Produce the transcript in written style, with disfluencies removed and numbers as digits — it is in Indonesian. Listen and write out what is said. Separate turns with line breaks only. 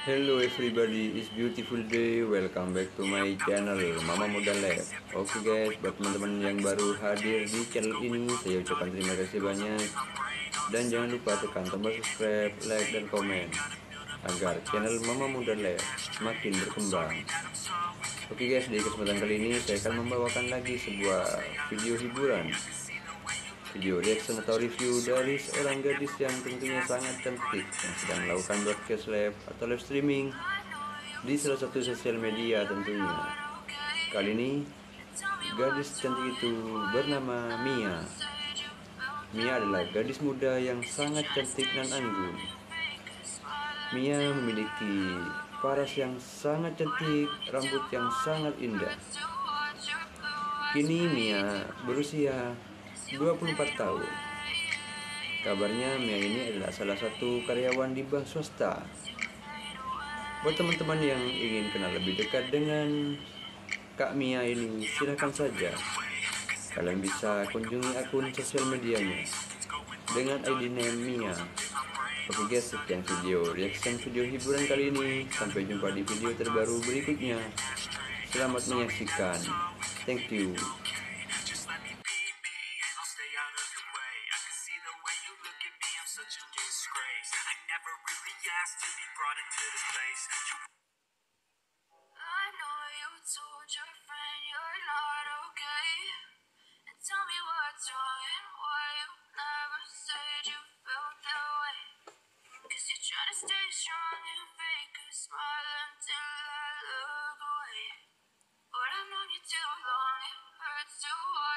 Hello everybody, it's beautiful day. Welcome back to my channel Mama Muda Lab. Oke guys, buat teman-teman yang baru hadir di channel ini, saya ucapkan terima kasih banyak. Dan jangan lupa tekan tombol subscribe, like, dan komen agar channel Mama Muda Lab semakin berkembang. Oke guys, di kesempatan kali ini saya akan membawakan lagi sebuah video hiburan, video reaction atau review dari seorang gadis yang tentunya sangat cantik yang sedang melakukan broadcast live atau live streaming di salah satu sosial media tentunya. Kali ini gadis cantik itu bernama Mia. Mia adalah gadis muda yang sangat cantik dan anggun. Mia memiliki paras yang sangat cantik, rambut yang sangat indah. Kini Mia berusia 24 tahun. Kabarnya Mia ini adalah salah satu karyawan di bank swasta. Buat teman-teman yang ingin kenal lebih dekat dengan Kak Mia ini, silahkan saja kalian bisa kunjungi akun sosial medianya dengan ID name Mia. Oke guys, sekian video reaction video hiburan kali ini. Sampai jumpa di video terbaru berikutnya. Selamat menyaksikan. Thank you.
Told your friend you're not okay, and tell me what's wrong and why you never said you felt that way. Cause you're trying to stay strong and fake a smile until I look away. But I've known you too long, it hurts to watch.